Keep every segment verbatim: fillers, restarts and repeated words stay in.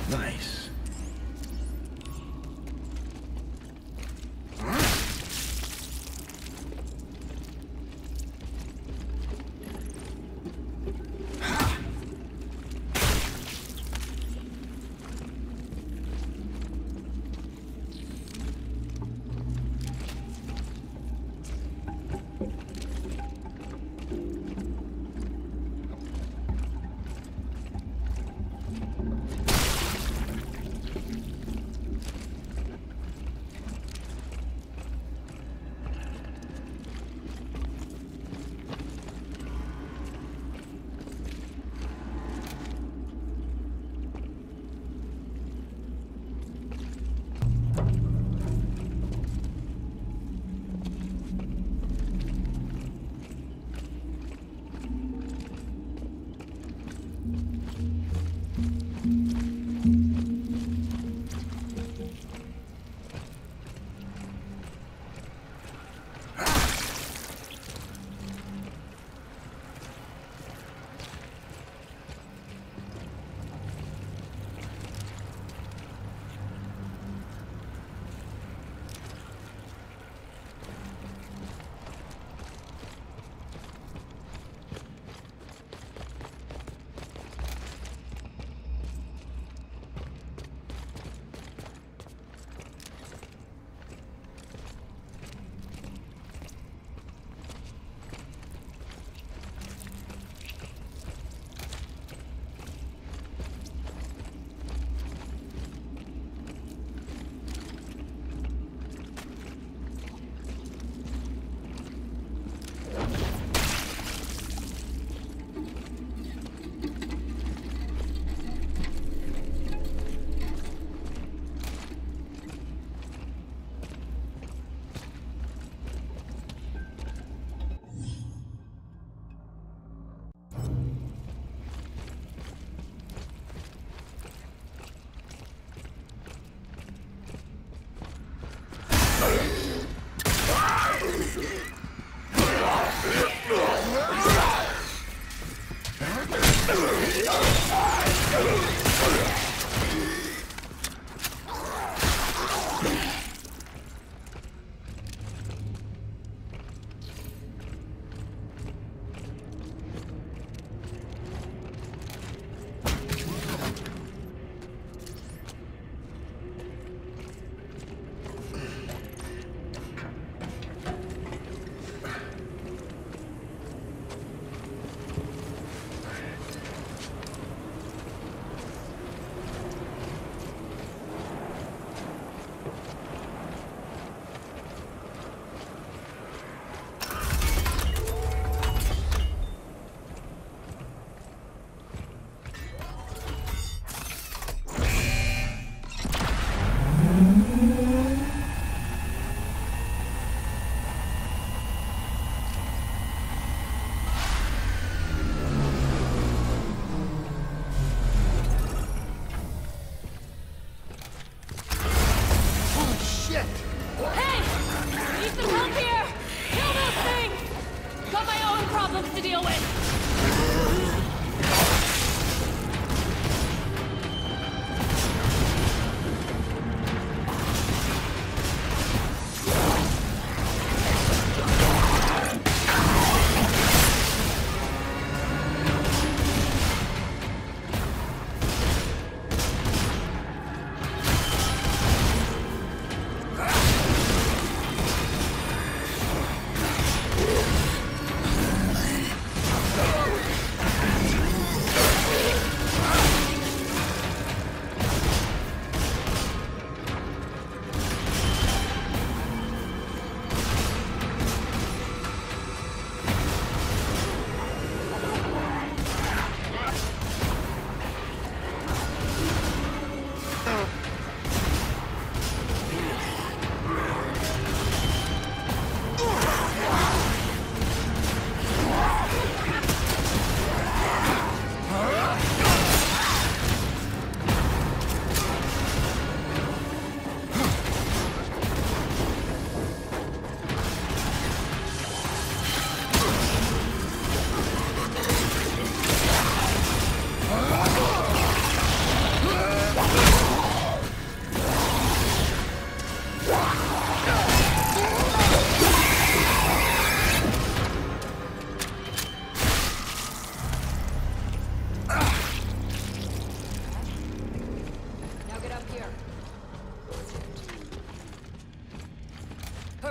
Nice.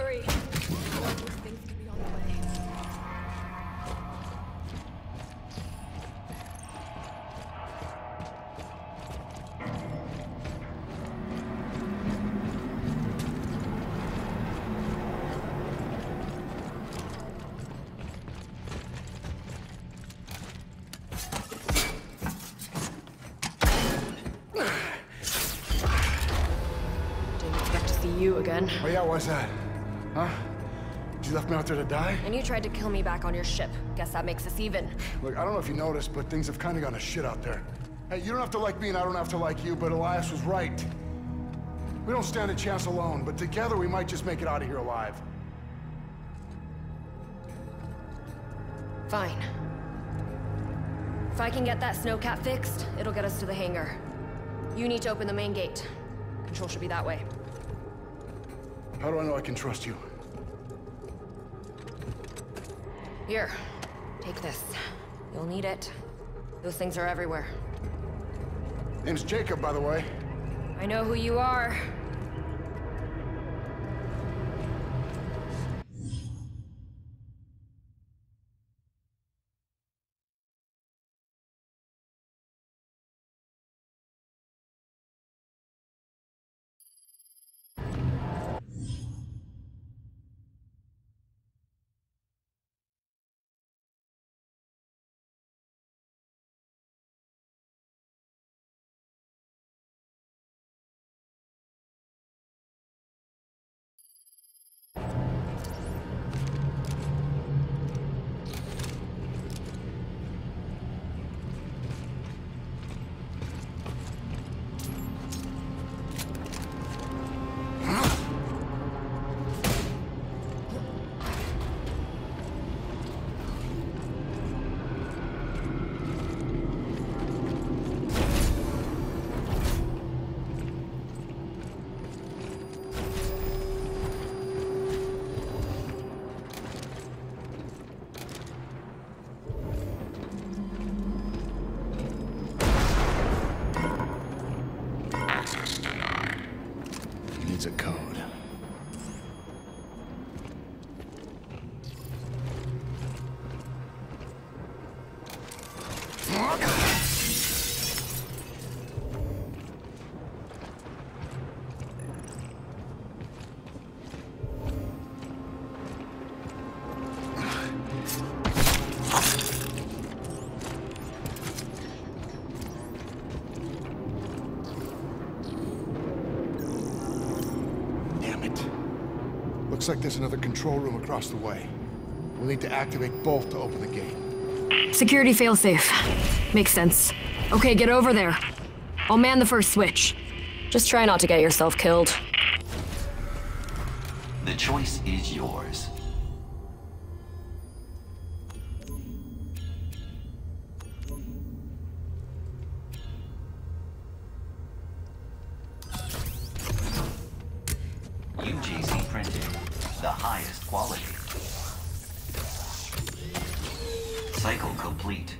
Hurry! Those things could be on the way. You again. Oh yeah, why's that? Huh? You left me out there to die? And you tried to kill me back on your ship. Guess that makes us even. Look, I don't know if you noticed, but things have kind of gone to shit out there. Hey, you don't have to like me and I don't have to like you, but Elias was right. We don't stand a chance alone, but together we might just make it out of here alive. Fine. If I can get that snowcat fixed, it'll get us to the hangar. You need to open the main gate. Control should be that way. How do I know I can trust you? Here, take this. You'll need it. Those things are everywhere. Name's Jacob, by the way. I know who you are. Needs a code. Looks like there's another control room across the way. We'll need to activate both to open the gate. Security failsafe. Makes sense. Okay, get over there. I'll man the first switch. Just try not to get yourself killed. The choice is yours. U G C printed, the highest quality. Cycle complete.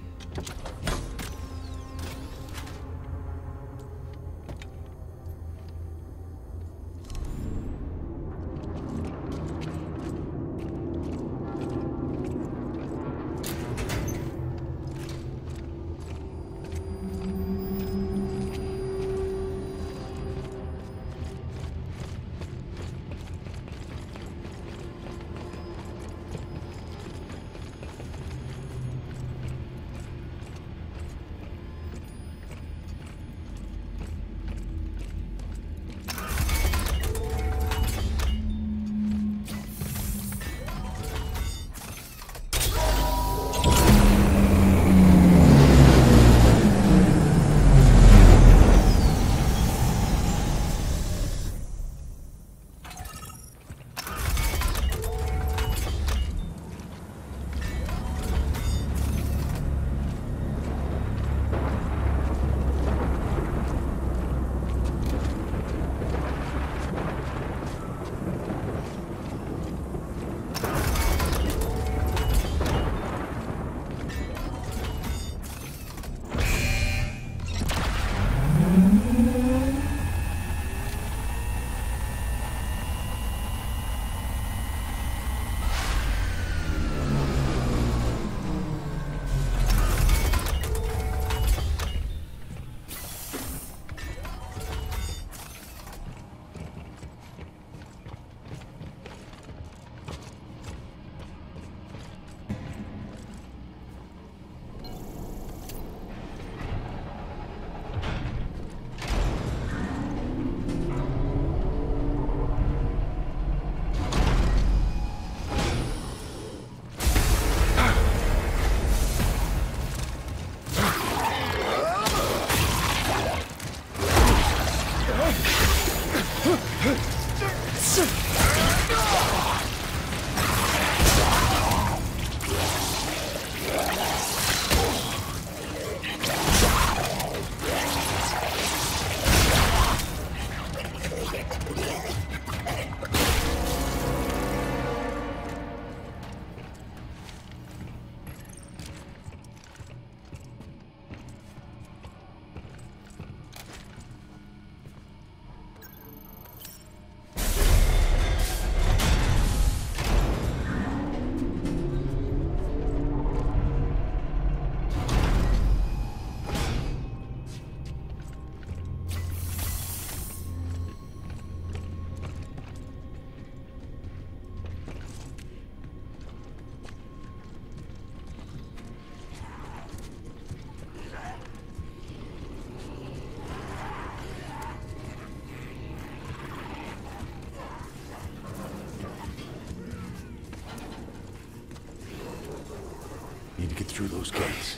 Need to get through those gates.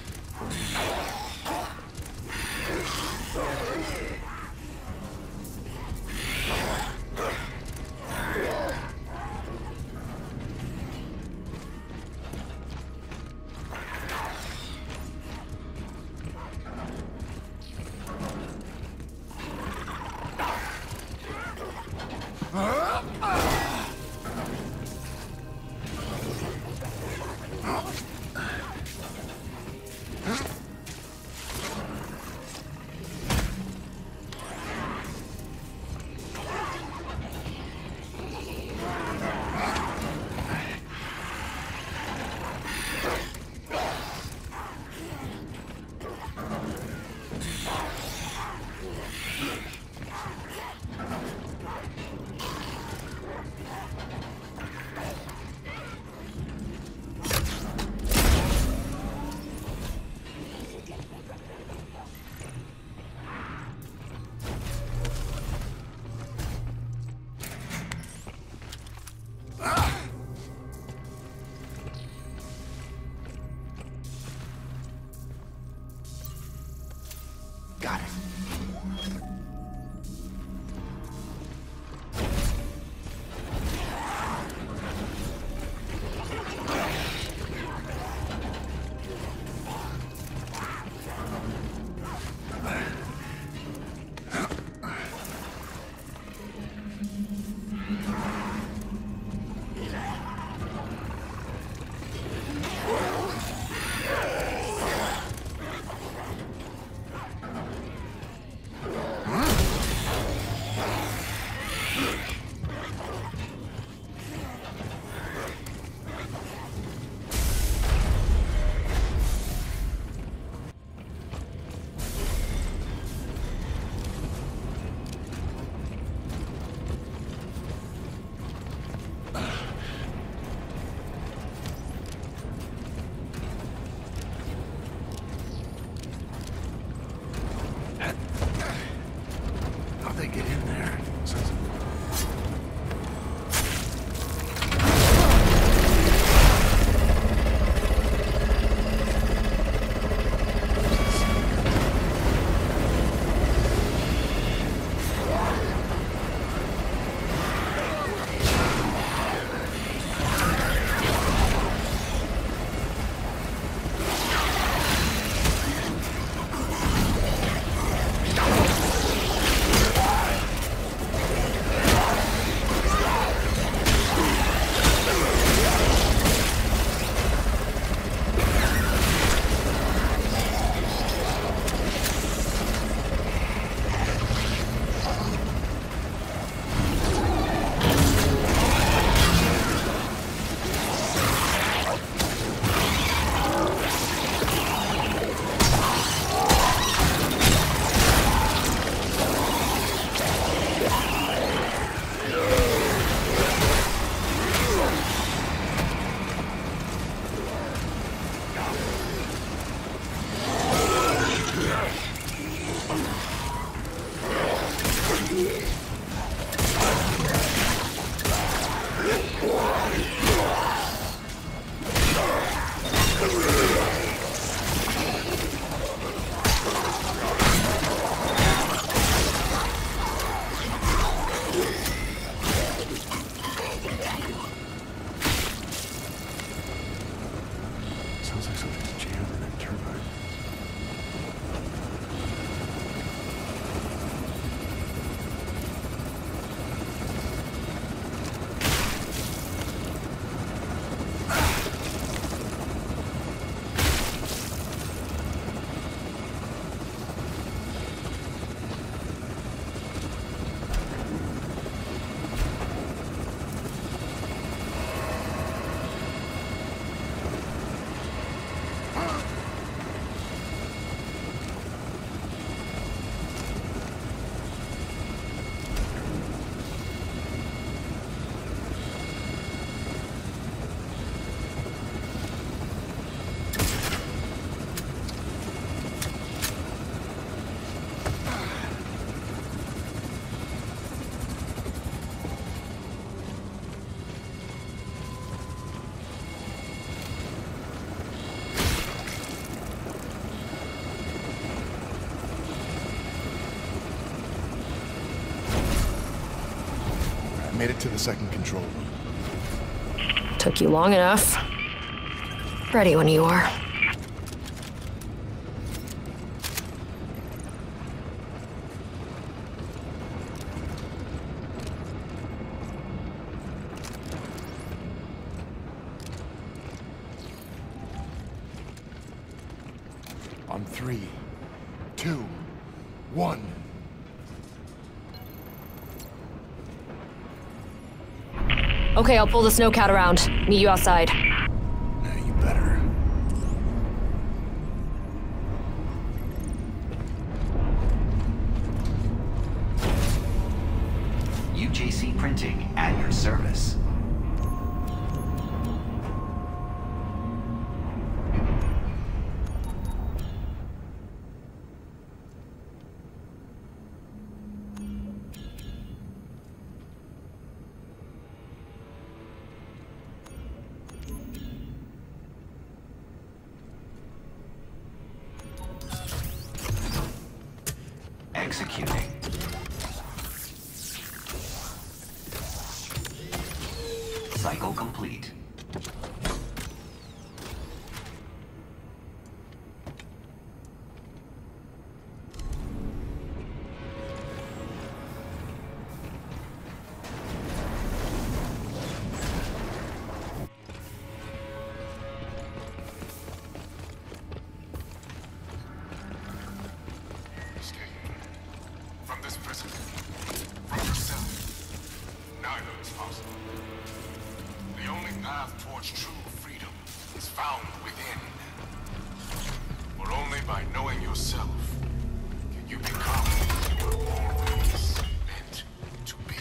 Got it. How'd they get in there? I made it to the second control room. Took you long enough. Ready when you are. On three, two, one. Okay, I'll pull the snowcat around. Meet you outside. Yeah, you better. U J C Printing at your service. Executing. Cycle complete. From this prison, from yourself, neither is possible. The only path towards true freedom is found within. For only by knowing yourself can you become what you were always meant to be.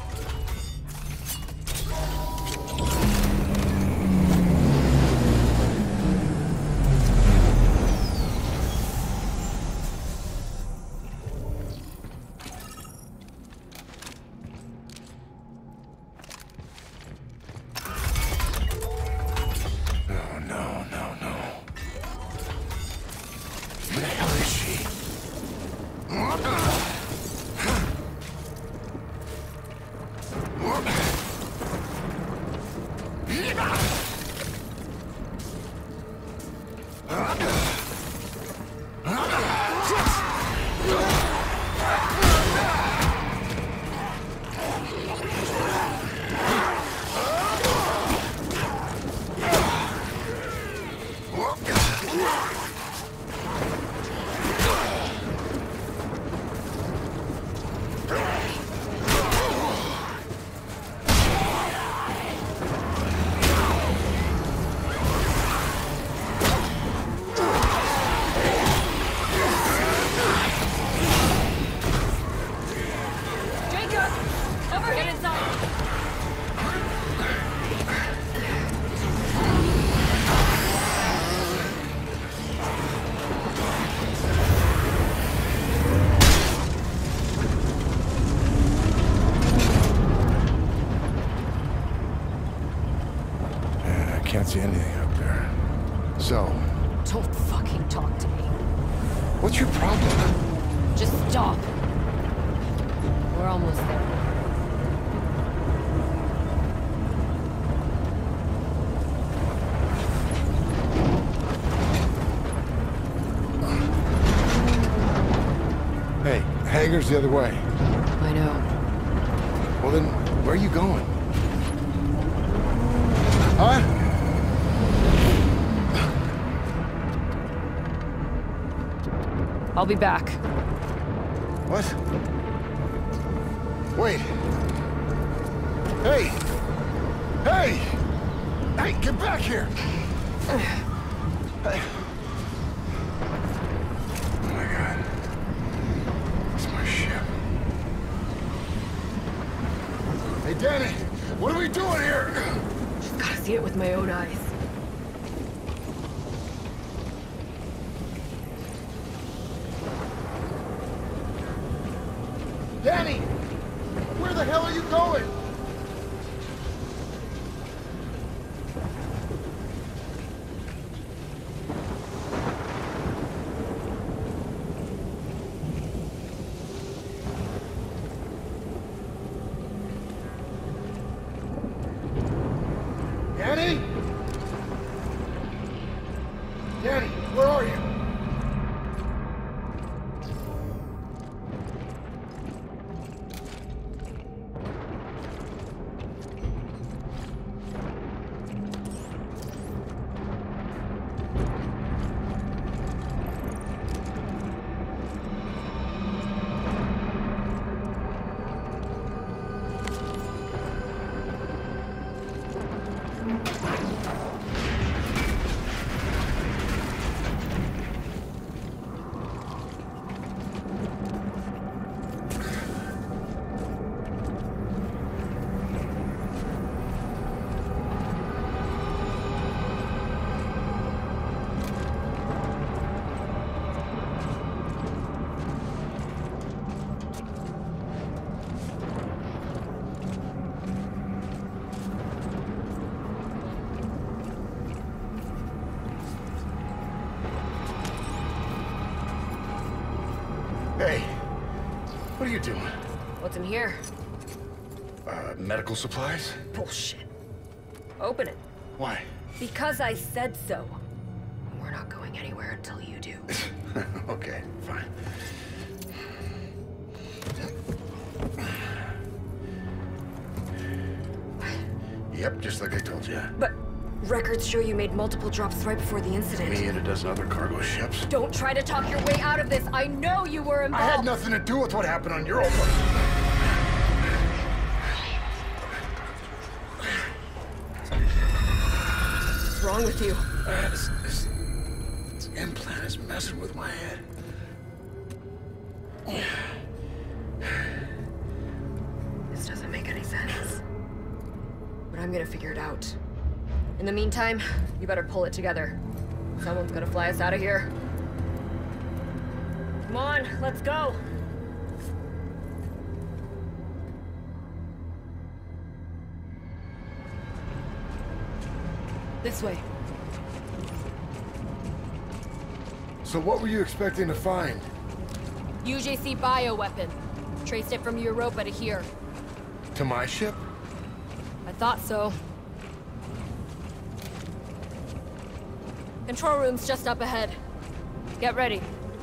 Can't see anything up there. So, Don't fucking talk to me. what's your problem? Just stop. We're almost there. Hey, hangar's the other way. I know. Well then, where are you going? Huh? I'll be back. What? Wait. Hey! Hey! Hey, get back here! Hey. Oh my god. It's my ship. Hey, Danny! What are we doing here? Just gotta see it with my own eyes. Danny! Where the hell are you going? What are you doing? What's in here? Uh, medical supplies? Bullshit. Open it. Why? Because I said so. We're not going anywhere until you do. Okay, fine. Yep, just like I told you. But records show you made multiple drops right before the incident. Me and a dozen other cargo ships. Don't try to talk your way out of this. I know you were involved. I had nothing to do with what happened on Europa. What's wrong with you? Uh, this, this, this implant is messing with my head. This doesn't make any sense. But I'm gonna figure it out. In the meantime, you better pull it together. Someone's gonna fly us out of here. Come on, let's go! This way. So what were you expecting to find? U J C bioweapon. Traced it from Europa to here. To my ship? I thought so. Control room's just up ahead. Get ready.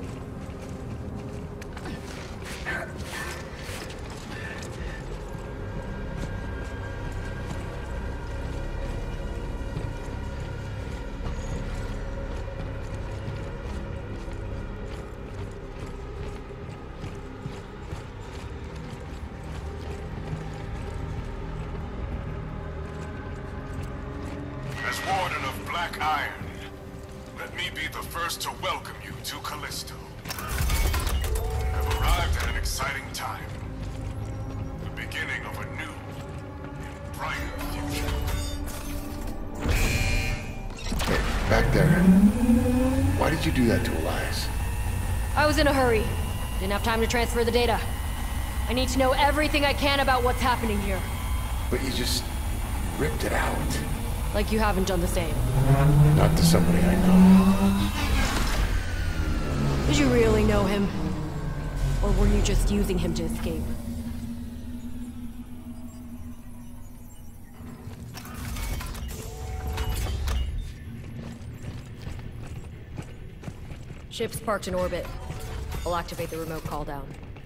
As Warden of Black Iron, let me be the first to welcome you to Callisto. I've arrived at an exciting time. The beginning of a new and brighter future. Hey, back there. Why did you do that to Elias? I was in a hurry. Didn't have time to transfer the data. I need to know everything I can about what's happening here. But you just ripped it out. Like you haven't done the same. Not to somebody I know. Did you really know him? Or were you just using him to escape? Ship's parked in orbit. I'll activate the remote call down.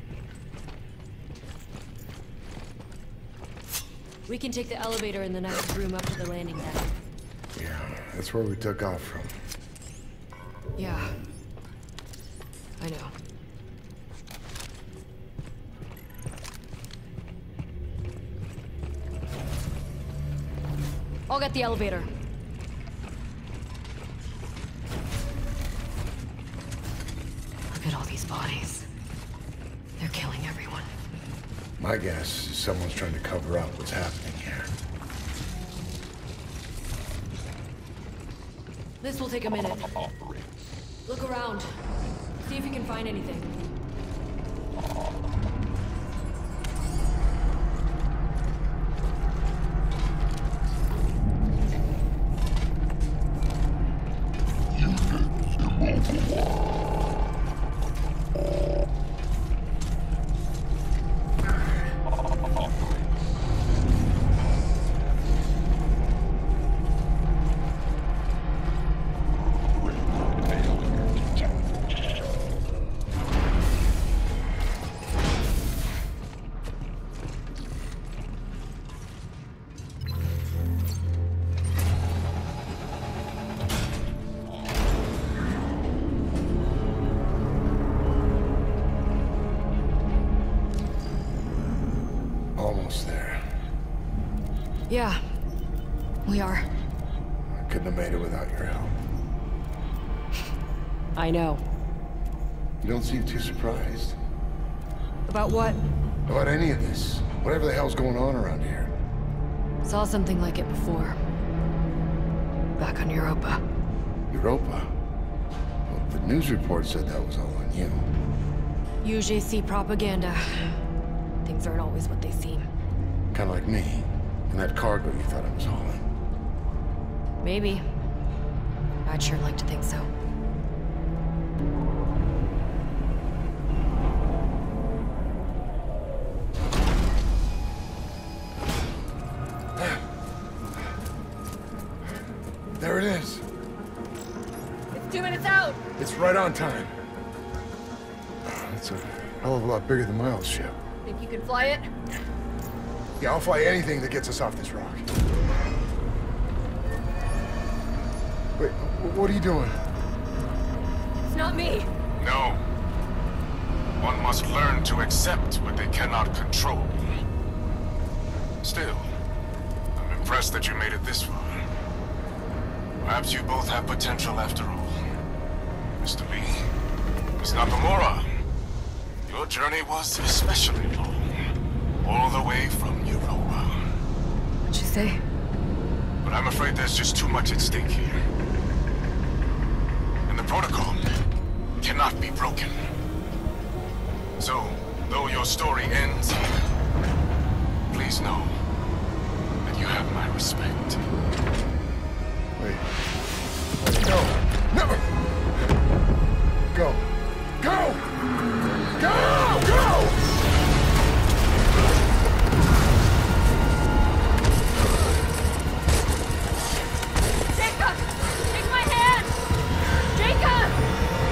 We can take the elevator in the next room up to the landing deck. Yeah, that's where we took off from. Yeah. I know. I'll get the elevator. Look at all these bodies. They're killing everyone. My guess is someone's trying to cover up what's happening here. This will take a minute. Look around. See if you can find anything. Almost there. Yeah. We are. I couldn't have made it without your help. I know. You don't seem too surprised. About what? About any of this. Whatever the hell's going on around here. Saw something like it before. Back on Europa. Europa? Well, the news report said that was all on you. U J C propaganda. Things aren't always what they seem. Kind of like me. And that cargo you thought I was hauling. Maybe. I'd sure like to think so. It's right on time. That's a hell of a lot bigger than my old ship. Think you can fly it? Yeah, I'll fly anything that gets us off this rock. Wait, what are you doing? It's not me. No. One must learn to accept what they cannot control. Still, I'm impressed that you made it this far. Perhaps you both have potential after all. Mister Lee, Miss Nakamura, your journey was especially long. All the way from Europa. What'd you say? But I'm afraid there's just too much at stake here. And the protocol cannot be broken. So, though your story ends here, please know that you have my respect. Wait. No! No! Go! Go! Go! Go! Jacob! Take my hand! Jacob!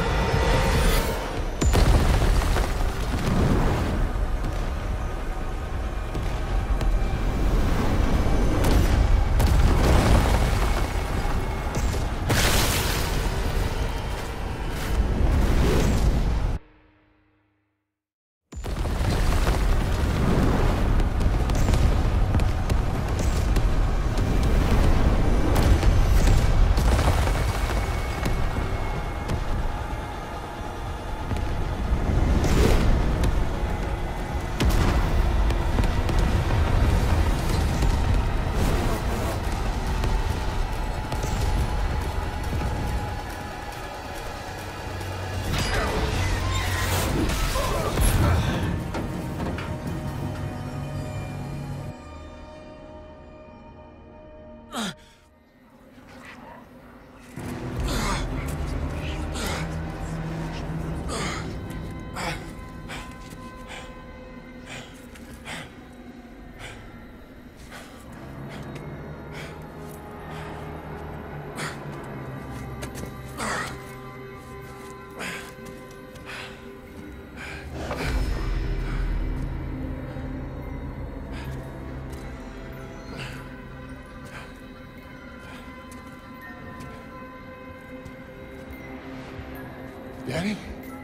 Danny?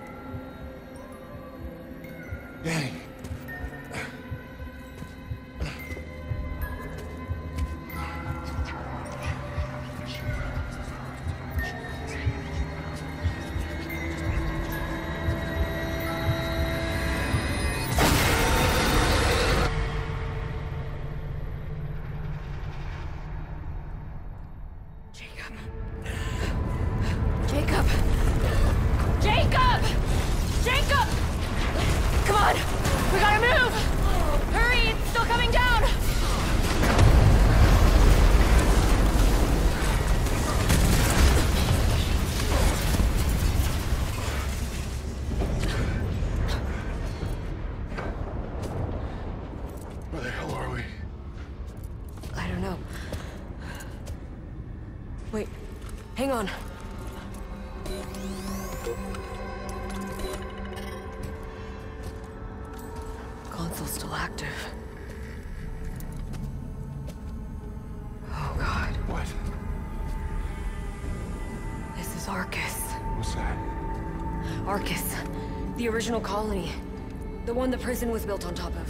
Danny? Jacob. Jacob! Jacob! Jacob! Come on! We gotta move! Hurry! It's still coming down! Where the hell are we? I don't know. Wait. Hang on. Console's still active. Oh, God. What? This is Arcus. What's that? Arcus. The original colony. The one the prison was built on top of.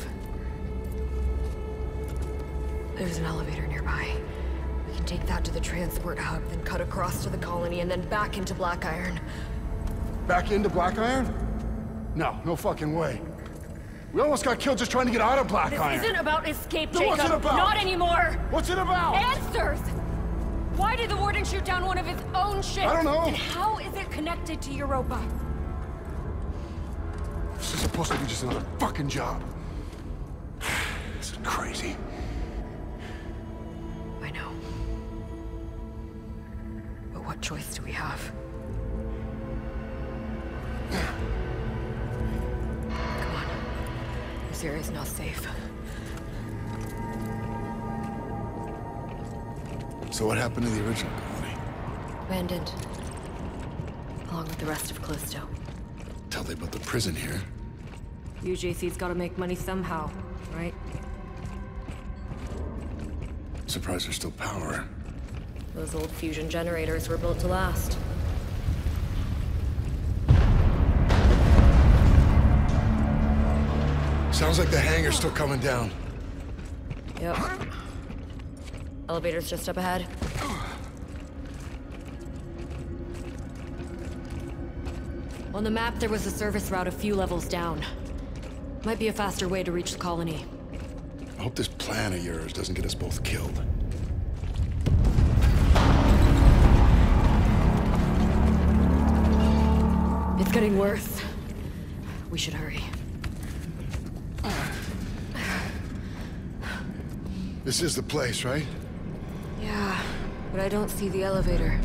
There's an elevator nearby. We can take that to the transport hub, then cut across to the colony, and then back into Black Iron. Back into Black Iron? No, no fucking way. We almost got killed just trying to get out of Black This Iron. isn't about escape, So Jacob. what's it about? Not anymore. What's it about? Answers! Why did the Warden shoot down one of his own ships? I don't know. And how is it connected to Europa? This is supposed to be just another fucking job. This is crazy. I know. But what choice do we have? Come on. This area's not safe. So what happened to the original colony? Abandoned. along with the rest of Callisto. Tell they built the prison here. U J C's gotta make money somehow, right? Surprised there's still power. Those old fusion generators were built to last. Sounds like the hangar's still coming down. Yep. Elevator's just up ahead. On the map, there was a service route a few levels down. Might be a faster way to reach the colony. I hope this plan of yours doesn't get us both killed. It's getting worse. We should hurry. This is the place, right? Yeah, but I don't see the elevator.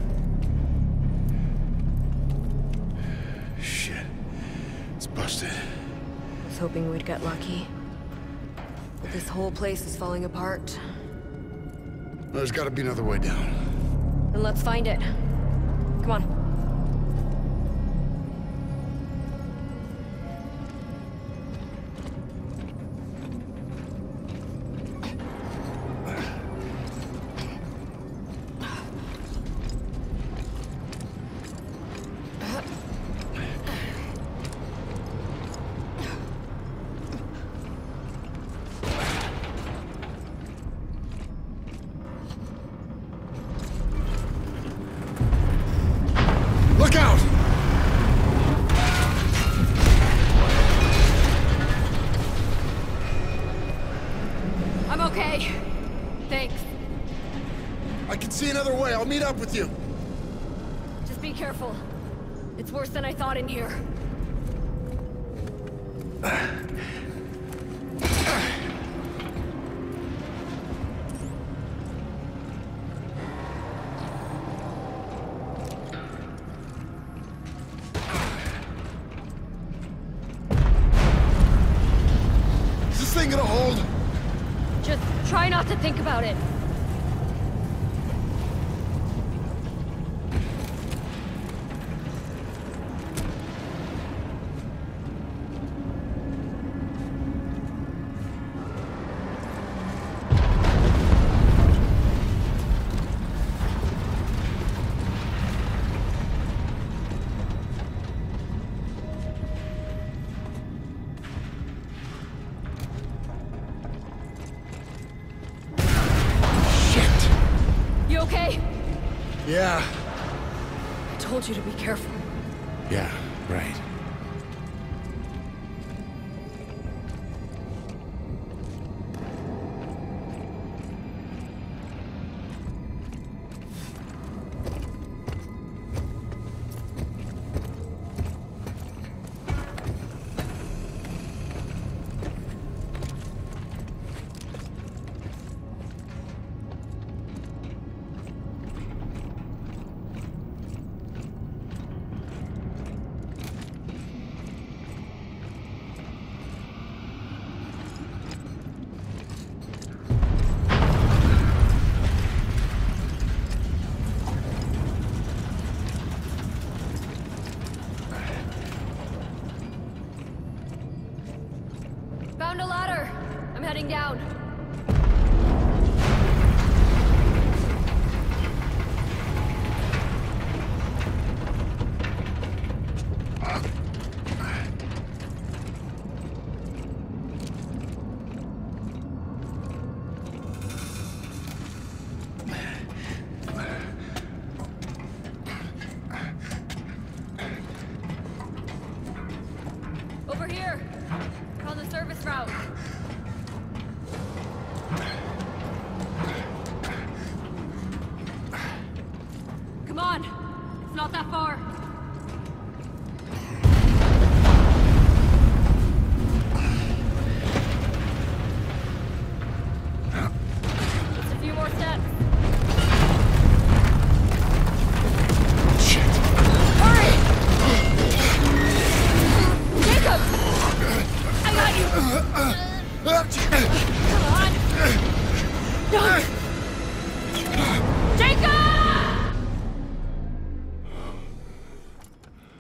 Shit. It's busted. I was hoping we'd get lucky. But this whole place is falling apart. There's gotta be another way down. Then let's find it. Come on. Look out! I'm okay. Thanks. I can see another way. I'll meet up with you. Just be careful. It's worse than I thought in here. Is this thing gonna hold? Just try not to think about it. You okay? Yeah. I told you to be careful. Yeah, right. Found a ladder. I'm heading down. Over here. On the service route. Come on. It's not that far. Just a few more steps. Shit. Hurry! Jacob! I got you! Come on! Don't! Jacob!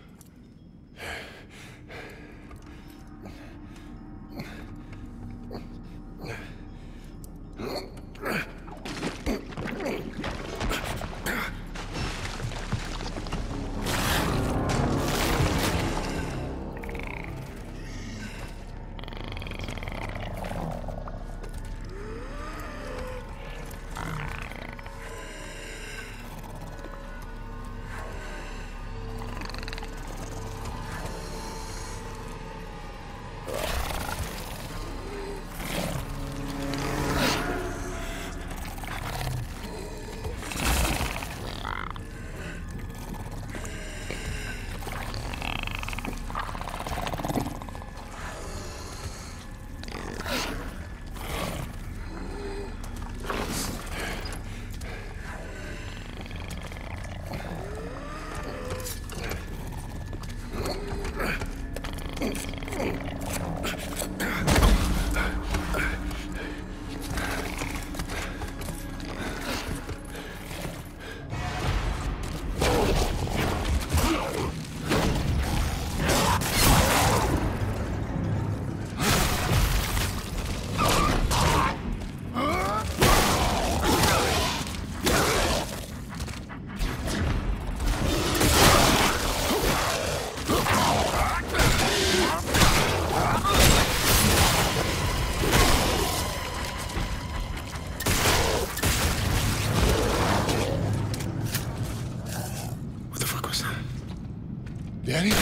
Danny?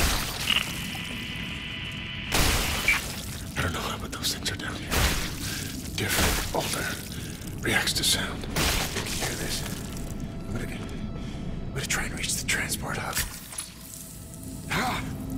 I don't know how, but those things are down here. Different, older, reacts to sound. You can hear this. I'm gonna, I'm gonna try and reach the transport hub. Ah!